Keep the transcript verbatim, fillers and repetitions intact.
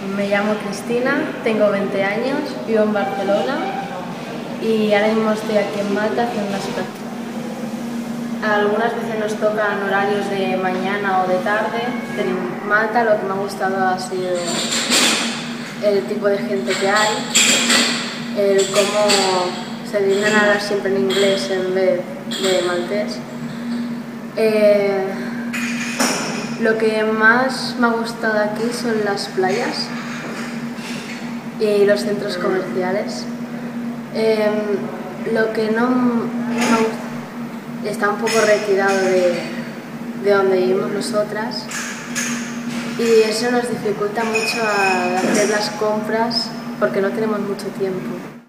Me llamo Cristina, tengo veinte años, vivo en Barcelona y ahora mismo estoy aquí en Malta haciendo unas prácticas. Algunas veces nos tocan horarios de mañana o de tarde. En Malta lo que me ha gustado ha sido el tipo de gente que hay, el cómo se dedican a hablar siempre en inglés en vez de maltés. Eh, Lo que más me ha gustado aquí son las playas y los centros comerciales. Eh, lo que no me gusta, está un poco retirado de, de donde vivimos nosotras y eso nos dificulta mucho a hacer las compras porque no tenemos mucho tiempo.